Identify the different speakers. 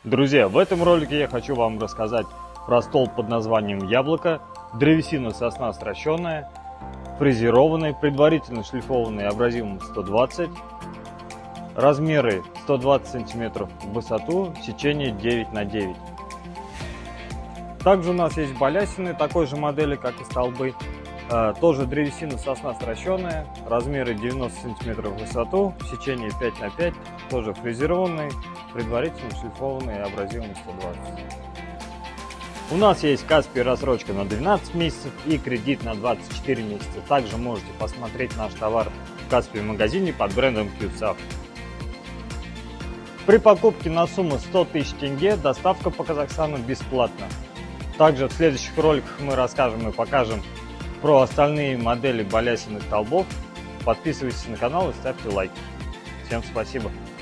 Speaker 1: Друзья, в этом ролике я хочу вам рассказать про столб под названием «Яблоко», древесина сосна сращенная, фрезерованный, предварительно шлифованный абразивом 120, размеры 120 см в высоту, сечение 9 на 9. Также у нас есть балясины такой же модели, как и столбы. Тоже древесина сосна сращенная, размеры 90 см в высоту, сечение 5 на 5, тоже фрезерованный, предварительно шлифованный абразивом 120. У нас есть Каспий рассрочка на 12 месяцев и кредит на 24 месяца. Также можете посмотреть наш товар в Каспий магазине под брендом QSAF. При покупке на сумму 100 тысяч тенге доставка по Казахстану бесплатна. Также в следующих роликах мы расскажем и покажем про остальные модели балясин и столбов. Подписывайтесь на канал и ставьте лайки. Всем спасибо.